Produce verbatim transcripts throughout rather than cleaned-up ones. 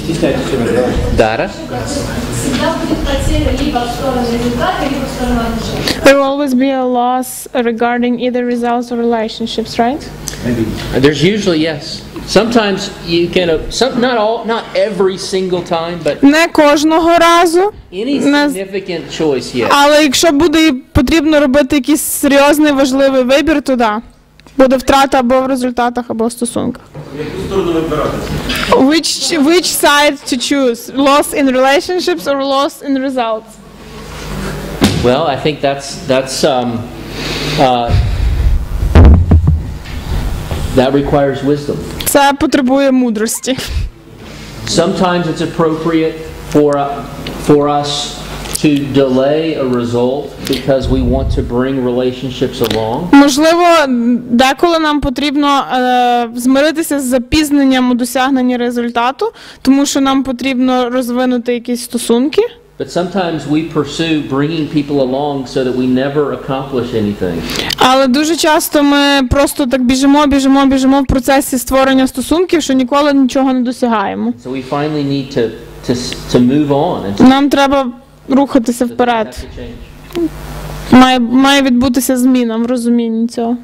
Dara? There will always be a loss regarding either results or relationships, right? Maybe. There's usually, yes. Sometimes you can, uh, some, not all, not every single time, but Не кожного разу, any Не- significant choice, yes. але якщо буде потрібно робити якийсь серйозний важливий вибір, то да. Буде втрата або в результатах, або в стосунках. Яку сторону вибиратися? Which, which side to choose? Loss in relationships or loss in results? Well, I think that's, that's, um, uh, that requires wisdom. Це потребує мудрості. Sometimes it's appropriate for, uh, for us to delay a result because we want to bring relationships along. Можливо, деколи нам потрібно е, змиритися з запізненням у досягненні результату, тому що нам потрібно розвинути якісь стосунки. But sometimes we pursue bringing people along so that we never accomplish anything. Але дуже часто ми просто так біжимо, біжимо, біжимо в процесі створення стосунків, що ніколи нічого не досягаємо. So we finally need to, to, to move on. And to, Нам треба рухатися have вперед. to change. Має, має відбутися зміна в розумінні цього.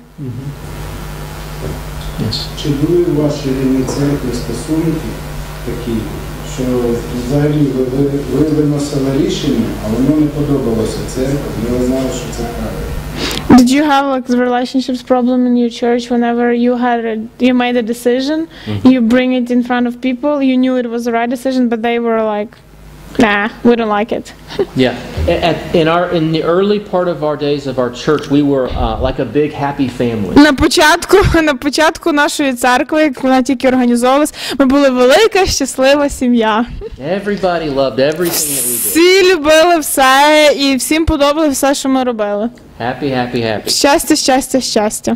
Yes. Чи були в вашій рідній церкві стосунки такі, що взагалі ви, ви, ви виносили рішення, а воно не подобалося церкві, ви знали, що це правильно? Did you have like the relationships problem in your church whenever you had a, you made a decision, you bring it in front of people, you knew it was the right decision, but they were like, nah, we don't like it. Yeah. At, in our in the early part of our days of our church, we were uh, like a big happy family. На початку, на початку нашої церкви, як вона тільки організовувалась, ми були велика, щаслива сім'я. Everybody loved everything that we did. Всі любили все і всім подобалося все, що ми робили. Happy, happy, happy. Щастя, щастя, щастя.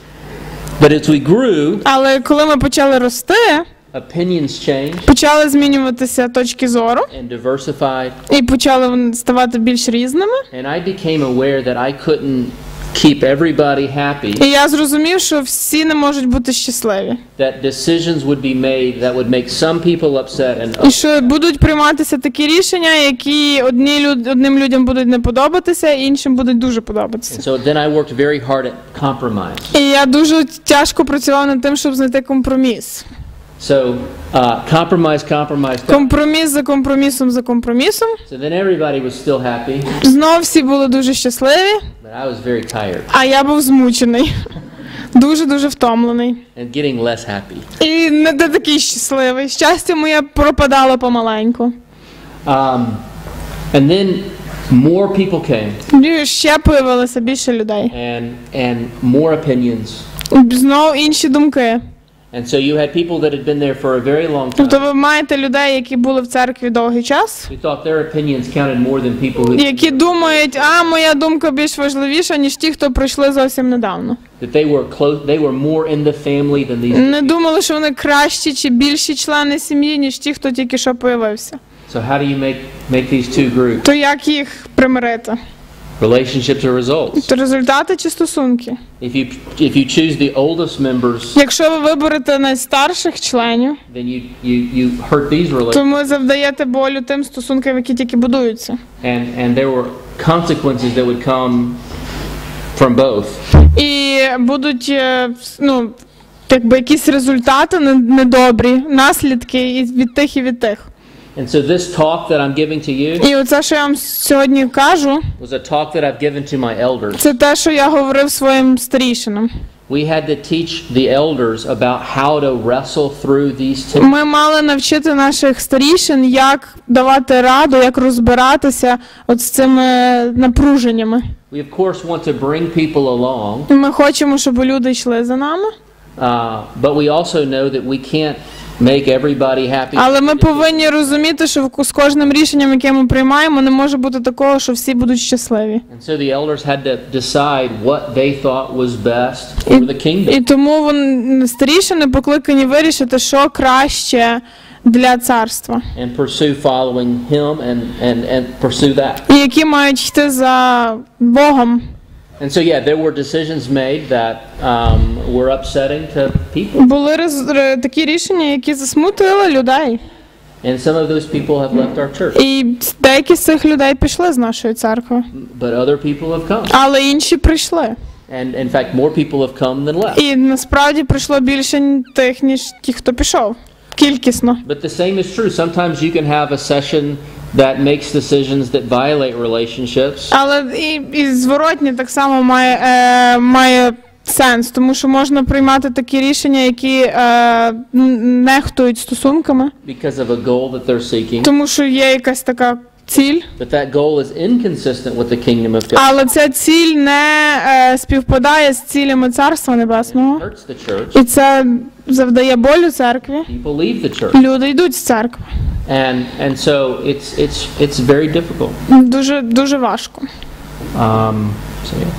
But as we grew, Але коли ми почали рости, opinions changed почали змінюватися точки зору and diversified, і почали вони ставати більш різними. and I became aware that I couldn't keep everybody happy, І я зрозумів, що всі не можуть бути щасливі. that decisions would be made that would make some people upset and І others. що будуть прийматися такі рішення, які одні люд, одним людям будуть не подобатися, іншим будуть дуже подобатися. And so then I worked very hard at compromise. І я дуже тяжко працював над тим, щоб знайти компроміс. So uh, compromise, compromise, compromise. Компроміс за компромісом за компромісом. So then everybody was still happy, Знов всі були дуже щасливі, but I was very tired а я був змучений. Дуже-дуже втомлений. and getting less happy. І не де такий щасливий. Щастя моє пропадало помаленьку. Um, and then more people came І ще появилося більше людей. and and more opinions. Знов інші думки. And so you had people that had been there for a very long Тобто time. ви маєте людей, які були в церкві довгий час, Who thought their opinions counted more than people who які думають, а моя думка більш важливіша, ніж ті, хто прийшли зовсім недавно. that they were close, they were more in the family than these. Не думали, що вони кращі чи більші члени сім'ї, ніж ті, хто тільки що появився. So how do you make make these two groups? То як їх примирити? Relationships or results? То результати чи стосунки? If you if you choose the oldest members, Якщо ви виберете найстарших членів, then you you you hurt these relationships, то ви завдаєте болю тим стосункам, які тільки будуються. and and there were consequences that would come from both. І будуть, е, ну, якби якісь результати не- недобрі, наслідки і від тих, і від тих. And so this talk that I'm giving to you І оце, що я вам сьогодні кажу, was a talk that I've given to my elders. це те, що я говорив своїм старішинам. We had to teach the elders about how to wrestle through these two. Ми мали навчити наших старішин, як давати раду, як розбиратися от з цими напруженнями. We of course want to bring people along, І ми хочемо, щоб люди йшли за нами, uh, but we also know that we can't make everybody happy. але ми повинні розуміти, що з кожним рішенням, яке ми приймаємо, не може бути такого, що всі будуть щасливі. And so the elders had to decide what they thought was best for the kingdom. І тому вони старішини покликані вирішити, що краще для царства. And pursue following him and, and, and pursue that. І які мають йти за Богом. And so yeah, there were decisions made that um, were upsetting to people. Були роз- ре- такі рішення, які засмутили людей. And some of those people have left our church, І деякі з цих людей пішли з нашої церкви, but other people have come. але інші прийшли. And in fact, more people have come than left. І насправді прийшло більше тих, ніж ті, хто пішов. Кількісно. But the same is true. Sometimes you can have a session that makes decisions that violate relationships. Але і, і зворотні так само має, е, має сенс, тому що можна приймати такі рішення, які е, нехтують стосунками, Because of a goal that they're seeking, тому що є якась така ціль, but that goal is inconsistent with the kingdom of God. але ця ціль не е, співпадає з цілями Царства Небесного, It hurts the church. і це завдає болю церкві. People leave the church, Люди йдуть з церкви. and and so it's it's it's very difficult. Дуже дуже важко. Um, so yeah.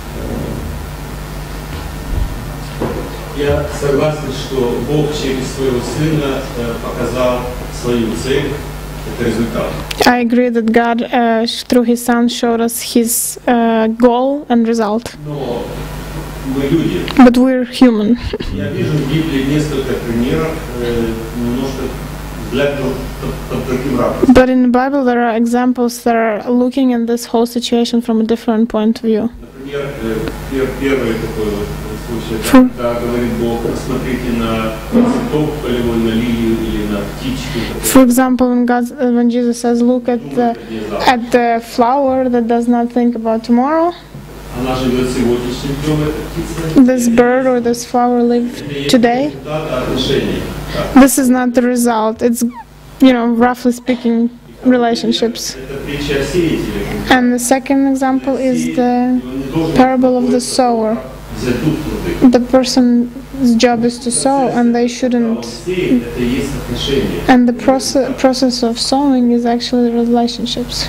Я согласен, что Бог через своего Сына э, показал свою цель, это результат. I agree that God uh, through His Son showed us His uh, goal and result. Но мы люди. But we're human. Я вижу в Библии несколько примеров, э, немножко взгляд под, под другим ракурсом. But in the Bible there are examples that are looking at this whole situation from a different point of view. Например, э, пер, первый такой вот случай, Фу. когда говорит Бог, посмотрите на цветок полевой, на лилию или на птичку. For example, when God, uh, when Jesus says, "Look at the at the flower that does not think about tomorrow," Она живет сегодняшним днем, эта птица. this bird or this flower live Это есть today. результат отношений. Да. This is not the result. It's, you know, roughly speaking, relationships. Это притча о сеятеле. And the second example is the Он не должен parable of the sower. взять дух труды. The person's job is to sow, and they А он shouldn't. сеет, это и есть отношения. And the process process of sowing is actually relationships.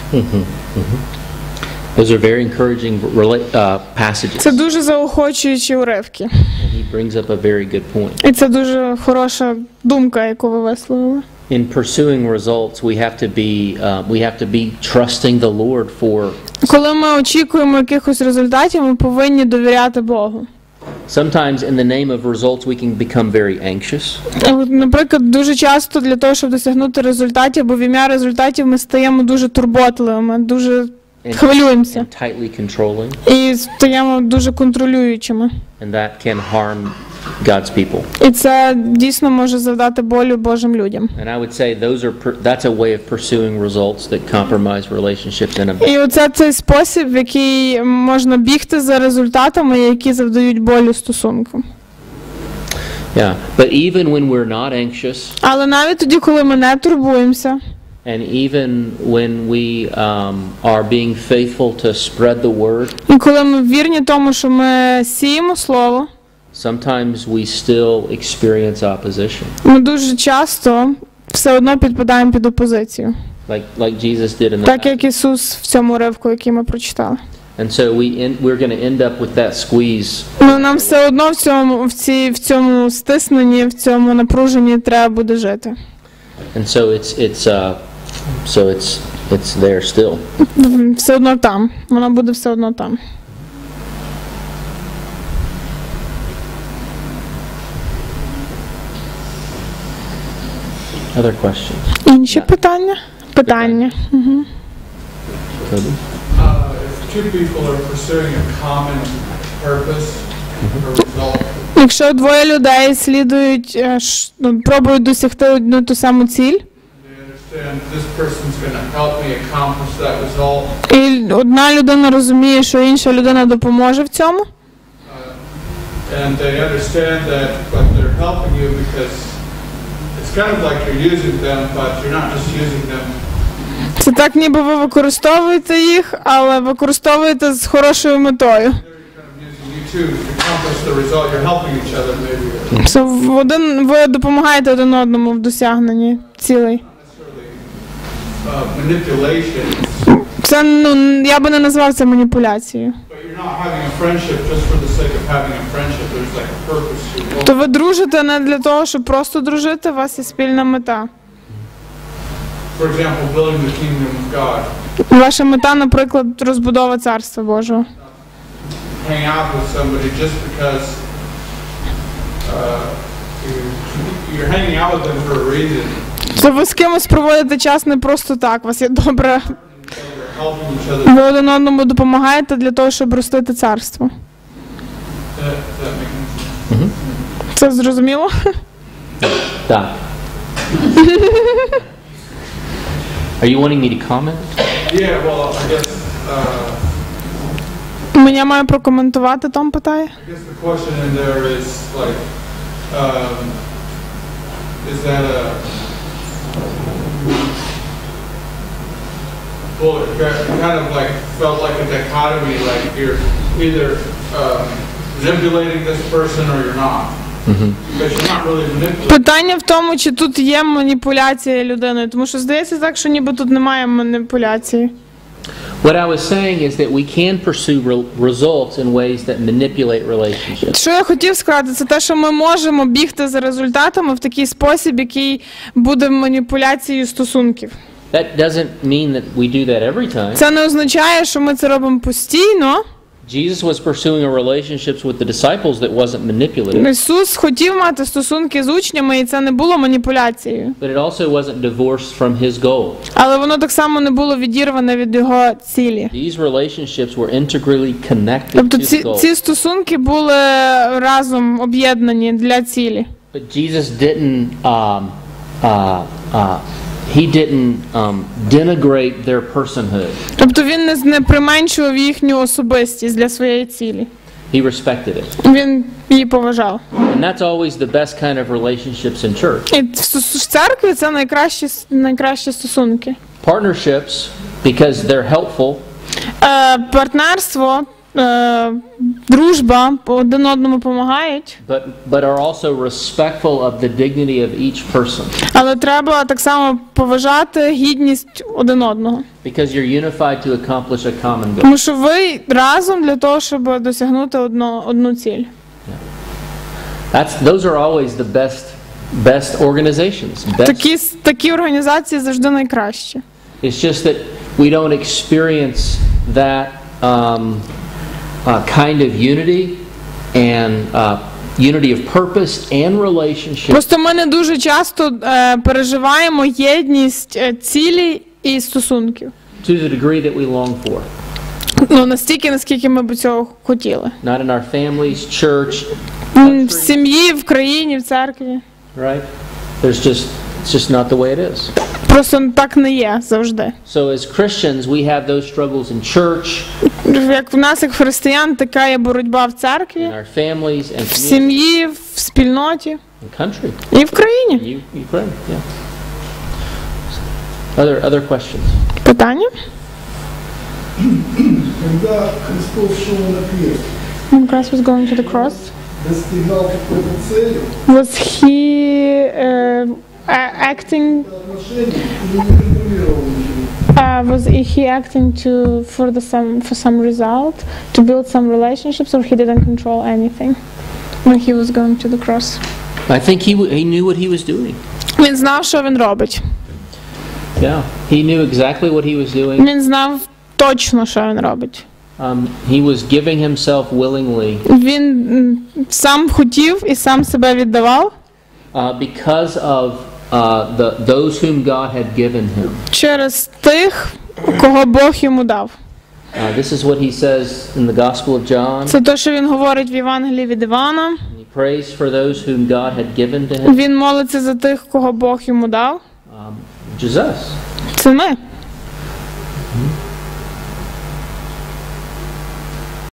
Those are very encouraging rela- uh, passages. Це дуже заохочуючі уривки. And he brings up a very good point. І це дуже хороша думка, яку ви висловили. In pursuing results, we have to be uh, we have to be trusting the Lord for. Коли ми очікуємо якихось результатів, ми повинні довіряти Богу. Sometimes, in the name of results, we can become very anxious. От, наприклад, дуже часто для того, щоб досягнути результатів, бо в ім'я результатів ми стаємо дуже турботливими, дуже And, хвилюємося and tightly controlling, і стаємо дуже контролюючими. and that can harm God's people. І це дійсно може завдати болю Божим людям. And I would say those are per- that's a way of pursuing results that compromise relationships in a. І оце цей спосіб, в який можна бігти за результатами, які завдають болю стосунку. Yeah, but even when we're not anxious, Але навіть тоді, коли ми не турбуємося, and even when we um, are being faithful to spread the word, і коли ми вірні тому, що ми сіємо слово, sometimes we still experience opposition, ми дуже часто все одно підпадаємо під опозицію. like like Jesus did in the Так past. як Ісус в цьому уривку, який ми прочитали. And so we in, we're going to end up with that squeeze. Ну, нам все одно в цьому, в, цій, в цьому стисненні, в цьому напруженні треба буде жити. And so it's it's uh, so it's it's there still. Все одно там. Воно буде все одно там. Other questions? Інші Yeah. питання? Питання. Угу. Toby? Uh, if two people are pursuing a common purpose or result, Якщо двоє людей слідують, е, ш- ну, пробують досягти одну ту саму ціль, they understand this person's going to help me accomplish that result, і одна людина розуміє, що інша людина допоможе в цьому, uh, and they understand that, but they're helping you because it's kind of like you're using them, but you're not just using them. це так ніби ви використовуєте їх, але використовуєте з хорошою метою. They're kind of using you too to accomplish the result. You're helping each other maybe. Це в один, ви допомагаєте один одному в досягненні цілей. Uh, manipulation, Це, ну, я би не назвав це маніпуляцією. but you're not having a friendship just for the sake of having a friendship. There's like a purpose to it. То ви дружите не для того, щоб просто дружити, у вас є спільна мета. For example, building the kingdom of God. Ваша мета, наприклад, розбудова Царства Божого. Hang out with somebody just because uh, you, you're hanging out with them for a reason. Що ви з кимось проводите час не просто так, у вас є добре. Helping each other. Ви один одному допомагаєте для того, щоб ростити царство. Does that make sense? Це зрозуміло? Так. Are you wanting me to comment? Yeah, well, I guess, uh, Мене має прокоментувати, Том питає. I guess the question in there is like, um, is that a, well, it ki- kind of like felt like a dichotomy, like you're either um, manipulating this person or you're not. Because you're not really manipulating. Питання в тому, чи тут є маніпуляція людиною, тому що здається так, що ніби тут немає маніпуляції. What I was saying is that we can pursue re- results in ways that manipulate relationships. Що я хотів сказати, це те, що ми можемо бігти за результатами в такий спосіб, який буде маніпуляцією стосунків. That doesn't mean that we do that every time. Це не означає, що ми це робимо постійно. Jesus was pursuing a relationships with the disciples that wasn't manipulative, Ісус хотів мати стосунки з учнями, і це не було маніпуляцією. but it also wasn't divorced from his goal. Але воно так само не було відірване від його цілі. These relationships were integrally connected Тобто to ці, the goal. ці стосунки були разом об'єднані для цілі. But Jesus didn't um, uh, uh, he didn't um, denigrate their personhood. Тобто він не, не применшував їхню особистість для своєї цілі. He respected it. Він її поважав. And that's always the best kind of relationships in church. І в с- в церкві це найкращі, с- найкращі стосунки. Partnerships, because they're helpful, Е, партнерство, е, дружба один одному допомагають, but, but are also respectful of the dignity of each person. але треба так само поважати гідність один одного. Because you're unified to accomplish a common goal. Тому що ви разом для того, щоб досягнути одно, одну ціль. That's, those are always the best, best organizations. Best. Такі, с- такі організації завжди найкращі. It's just that we don't experience that um, uh, kind of unity and uh, unity of purpose and relationship Просто ми не дуже часто е, переживаємо єдність е, цілі і стосунків. to the degree that we long for. Ну, настільки, наскільки ми б цього хотіли. Not in our families, church, М, В сім'ї, в країні, в церкві. right? There's just, it's just not the way it is. Просто так не є завжди. So as Christians, we have those struggles in church, Як в нас, як християн, така є боротьба в in церкві, our families, and в communities, сім'ї, в спільноті and country, і в країні. U- Ukraine, yeah. Other, other questions? Питання? Когда Христос шел на крест, When Christ was going to the cross, достигал какой-то цели, was he uh, a- acting отношений или не контролировал ничего? Uh, was he acting to for the some for some result to build some relationships, or he didn't control anything when he was going to the cross? I think he, w- he knew what he was doing. Він знав, що він робить. Yeah, he knew exactly what he was doing. Він знав точно, що він робить. Um, he was giving himself willingly Він м, сам хотів і сам себе віддавав uh, because of uh, the, those whom God had given him. через тих, кого Бог йому дав. Uh, this is what he says in the Gospel of John. Це те, що він говорить в Євангелії від Івана. He prays for those whom God had given to him. Він молиться за тих, кого Бог йому дав. Um, which is us. Це ми.